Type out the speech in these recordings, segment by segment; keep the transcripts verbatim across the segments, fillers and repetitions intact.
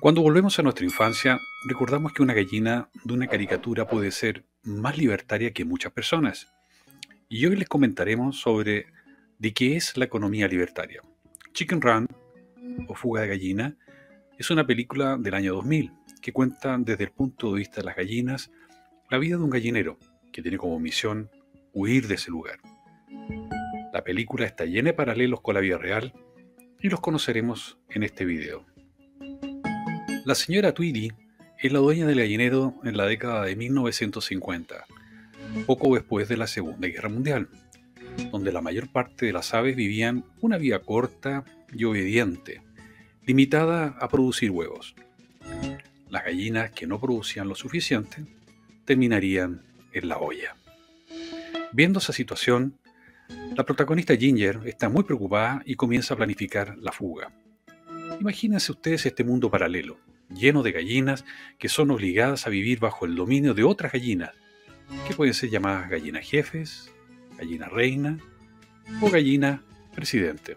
Cuando volvemos a nuestra infancia, recordamos que una gallina de una caricatura puede ser más libertaria que muchas personas. Y hoy les comentaremos sobre de qué es la economía libertaria. Chicken Run, o Fuga de Gallina, es una película del año dos mil que cuenta desde el punto de vista de las gallinas la vida de un gallinero que tiene como misión huir de ese lugar. La película está llena de paralelos con la vida real y los conoceremos en este video. La señora Tweedy es la dueña del gallinero en la década de mil novecientos cincuenta, poco después de la Segunda Guerra Mundial, donde la mayor parte de las aves vivían una vida corta y obediente, limitada a producir huevos. Las gallinas que no producían lo suficiente terminarían en la olla. Viendo esa situación, la protagonista Ginger está muy preocupada y comienza a planificar la fuga. Imagínense ustedes este mundo paralelo, lleno de gallinas que son obligadas a vivir bajo el dominio de otras gallinas, que pueden ser llamadas gallinas jefes, gallina reina o gallina presidente.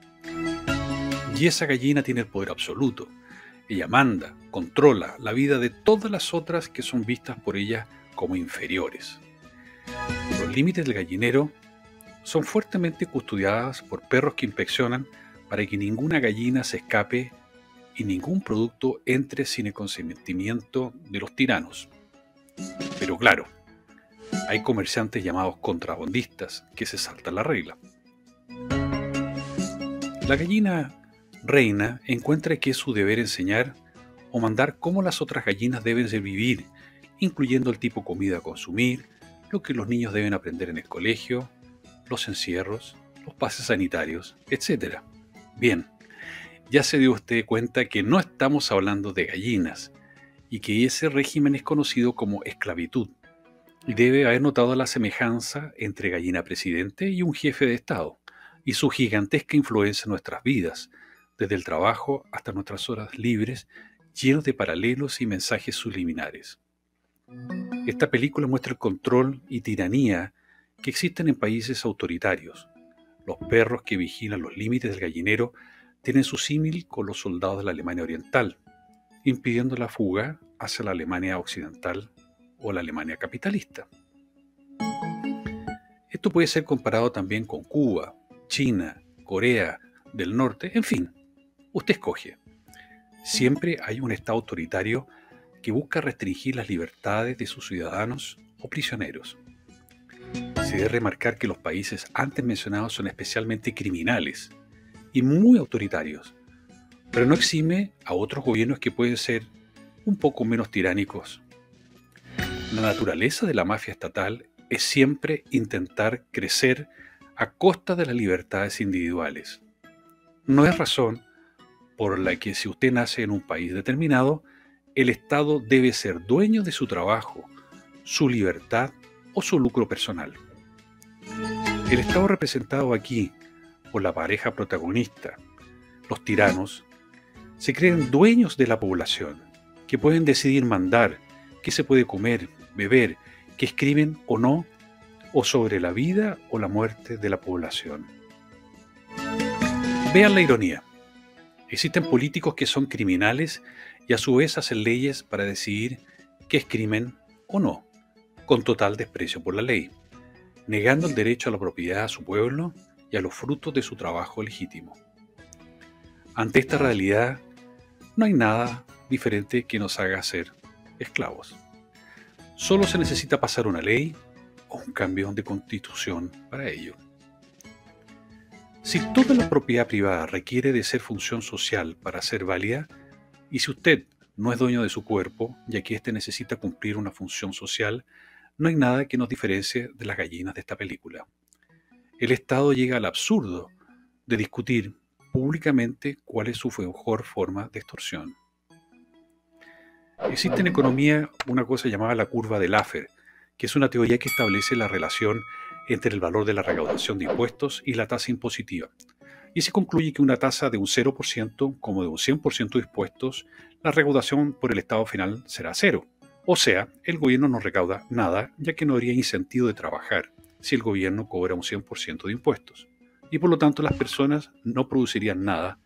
Y esa gallina tiene el poder absoluto. Ella manda, controla la vida de todas las otras que son vistas por ella como inferiores. Los límites del gallinero son fuertemente custodiados por perros que inspeccionan para que ninguna gallina se escape y ningún producto entre sin el consentimiento de los tiranos. Pero claro, hay comerciantes llamados contrabandistas que se saltan la regla. La gallina reina encuentra que es su deber enseñar o mandar cómo las otras gallinas deben de vivir, incluyendo el tipo de comida a consumir, lo que los niños deben aprender en el colegio, los encierros, los pases sanitarios, etcétera. Bien, ya se dio usted cuenta que no estamos hablando de gallinas y que ese régimen es conocido como esclavitud. Y debe haber notado la semejanza entre gallina presidente y un jefe de Estado y su gigantesca influencia en nuestras vidas, desde el trabajo hasta nuestras horas libres, llenos de paralelos y mensajes subliminares. Esta película muestra el control y tiranía que existen en países autoritarios. Los perros que vigilan los límites del gallinero tienen su símil con los soldados de la Alemania Oriental, impidiendo la fuga hacia la Alemania Occidental o la Alemania capitalista. Esto puede ser comparado también con Cuba, China, Corea del Norte, en fin, usted escoge. Siempre hay un Estado autoritario que busca restringir las libertades de sus ciudadanos o prisioneros. Se debe remarcar que los países antes mencionados son especialmente criminales y muy autoritarios, pero no exime a otros gobiernos que pueden ser un poco menos tiránicos. La naturaleza de la mafia estatal es siempre intentar crecer a costa de las libertades individuales. No es razón por la que si usted nace en un país determinado, el Estado debe ser dueño de su trabajo, su libertad o su lucro personal. El Estado representado aquí por la pareja protagonista, los tiranos, se creen dueños de la población, que pueden decidir mandar qué se puede comer, beber, qué escriben o no, o sobre la vida o la muerte de la población. Vean la ironía. Existen políticos que son criminales y a su vez hacen leyes para decidir qué es crimen o no, con total desprecio por la ley, negando el derecho a la propiedad a su pueblo y a los frutos de su trabajo legítimo. Ante esta realidad, no hay nada diferente que nos haga ser esclavos. Solo se necesita pasar una ley o un cambio de constitución para ello. Si toda la propiedad privada requiere de ser función social para ser válida, y si usted no es dueño de su cuerpo, ya que éste necesita cumplir una función social, no hay nada que nos diferencie de las gallinas de esta película. El Estado llega al absurdo de discutir públicamente cuál es su mejor forma de extorsión. Existe en economía una cosa llamada la curva de Laffer, que es una teoría que establece la relación entre el valor de la recaudación de impuestos y la tasa impositiva. Y se concluye que una tasa de un cero por ciento como de un cien por ciento de impuestos, la recaudación por el Estado final será cero. O sea, el gobierno no recauda nada, ya que no habría incentivo de trabajar si el gobierno cobra un cien por ciento de impuestos. Y por lo tanto las personas no producirían nada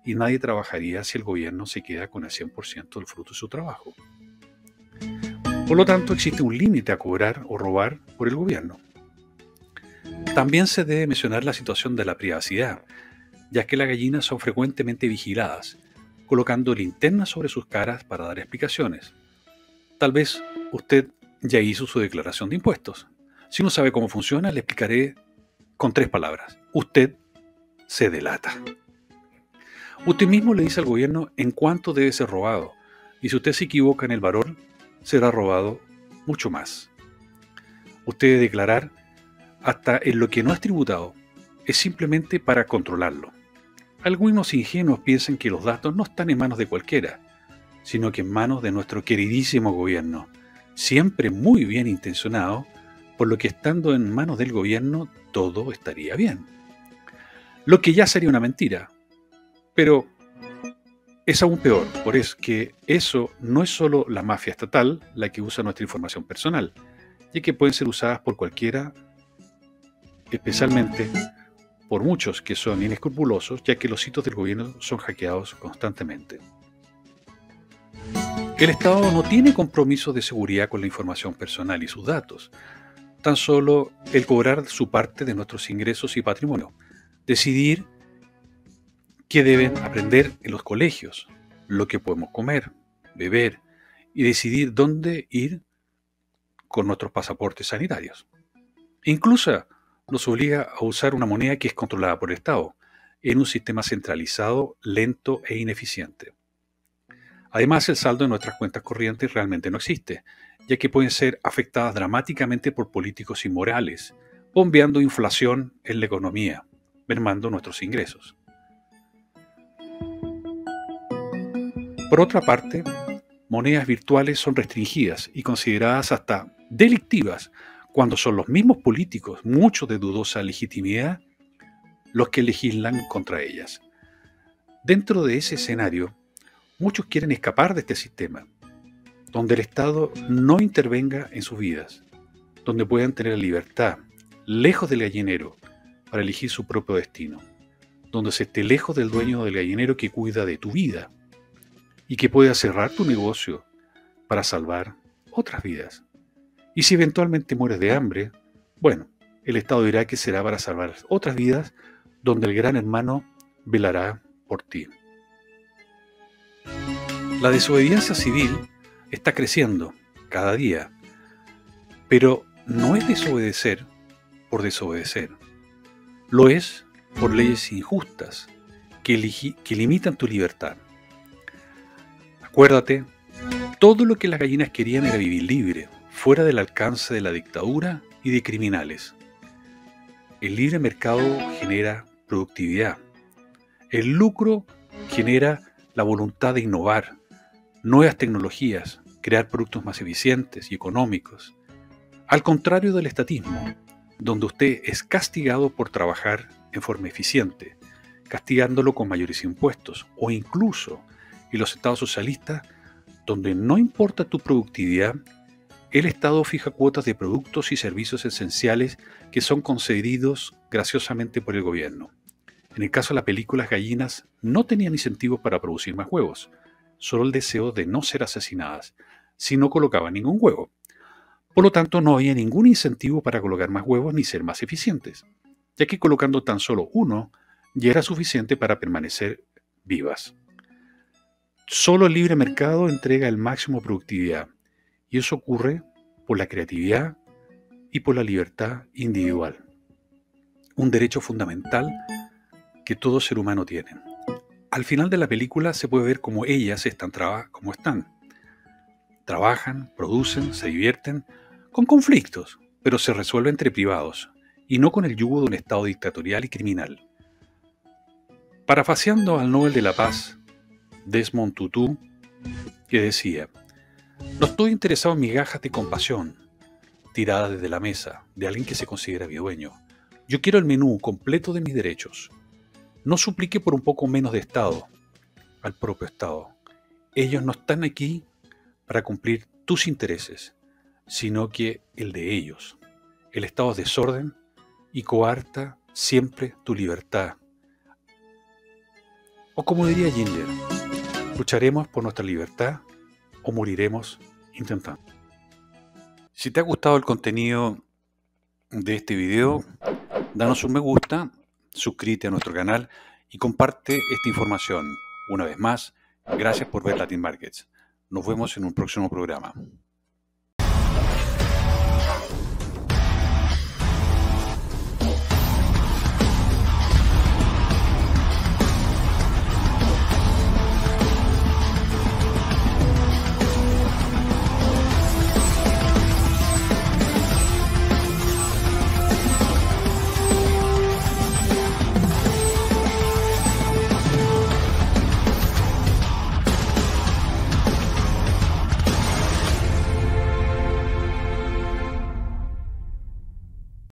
y nadie trabajaría si el gobierno se queda con el cien por ciento del fruto de su trabajo. Por lo tanto, existe un límite a cobrar o robar por el gobierno. También se debe mencionar la situación de la privacidad, ya que las gallinas son frecuentemente vigiladas, colocando linternas sobre sus caras para dar explicaciones. Tal vez usted ya hizo su declaración de impuestos. Si no sabe cómo funciona, le explicaré con tres palabras. Usted se delata. Usted mismo le dice al gobierno en cuánto debe ser robado, y si usted se equivoca en el valor, será robado mucho más. Usted debe declarar hasta en lo que no es tributado, es simplemente para controlarlo. Algunos ingenuos piensan que los datos no están en manos de cualquiera, sino que en manos de nuestro queridísimo gobierno, siempre muy bien intencionado, por lo que estando en manos del gobierno todo estaría bien. Lo que ya sería una mentira, pero es aún peor, por eso que eso no es solo la mafia estatal la que usa nuestra información personal, ya que pueden ser usadas por cualquiera, especialmente por muchos que son inescrupulosos, ya que los sitios del gobierno son hackeados constantemente. El Estado no tiene compromisos de seguridad con la información personal y sus datos, tan solo el cobrar su parte de nuestros ingresos y patrimonio, decidir qué deben aprender en los colegios, lo que podemos comer, beber y decidir dónde ir con nuestros pasaportes sanitarios. Incluso nos obliga a usar una moneda que es controlada por el Estado, en un sistema centralizado, lento e ineficiente. Además, el saldo de nuestras cuentas corrientes realmente no existe, ya que pueden ser afectadas dramáticamente por políticos inmorales, bombeando inflación en la economía, mermando nuestros ingresos. Por otra parte, monedas virtuales son restringidas y consideradas hasta delictivas cuando son los mismos políticos, muchos de dudosa legitimidad, los que legislan contra ellas. Dentro de ese escenario, muchos quieren escapar de este sistema, donde el Estado no intervenga en sus vidas, donde puedan tener la libertad, lejos del gallinero, para elegir su propio destino, donde se esté lejos del dueño del gallinero que cuida de tu vida y que pueda cerrar tu negocio para salvar otras vidas. Y si eventualmente mueres de hambre, bueno, el Estado dirá que será para salvar otras vidas, donde el gran hermano velará por ti. La desobediencia civil está creciendo cada día, pero no es desobedecer por desobedecer. Lo es por leyes injustas que, eligi- que limitan tu libertad. Acuérdate, todo lo que las gallinas querían era vivir libre, fuera del alcance de la dictadura y de criminales. El libre mercado genera productividad. El lucro genera la voluntad de innovar, nuevas tecnologías, crear productos más eficientes y económicos. Al contrario del estatismo, donde usted es castigado por trabajar en forma eficiente, castigándolo con mayores impuestos, o incluso en los estados socialistas, donde no importa tu productividad, el Estado fija cuotas de productos y servicios esenciales que son concedidos graciosamente por el gobierno. En el caso de la película, las gallinas no tenían incentivos para producir más huevos, solo el deseo de no ser asesinadas, si no colocaban ningún huevo. Por lo tanto, no había ningún incentivo para colocar más huevos ni ser más eficientes, ya que colocando tan solo uno ya era suficiente para permanecer vivas. Solo el libre mercado entrega el máximo de productividad, y eso ocurre por la creatividad y por la libertad individual, un derecho fundamental que todo ser humano tiene. Al final de la película se puede ver cómo ellas están, traba- cómo están. Trabajan, producen, se divierten, con conflictos, pero se resuelve entre privados, y no con el yugo de un Estado dictatorial y criminal. Parafaseando al Nobel de la Paz, Desmond Tutu, que decía: no estoy interesado en migajas de compasión tiradas desde la mesa de alguien que se considera mi dueño. Yo quiero el menú completo de mis derechos. No suplique por un poco menos de Estado al propio Estado. Ellos no están aquí para cumplir tus intereses, sino que el de ellos. El Estado es desorden y coarta siempre tu libertad. O como diría Ginger, lucharemos por nuestra libertad o moriremos intentando. Si te ha gustado el contenido de este video, danos un me gusta, suscríbete a nuestro canal y comparte esta información. Una vez más, gracias por ver Latin Markets. Nos vemos en un próximo programa.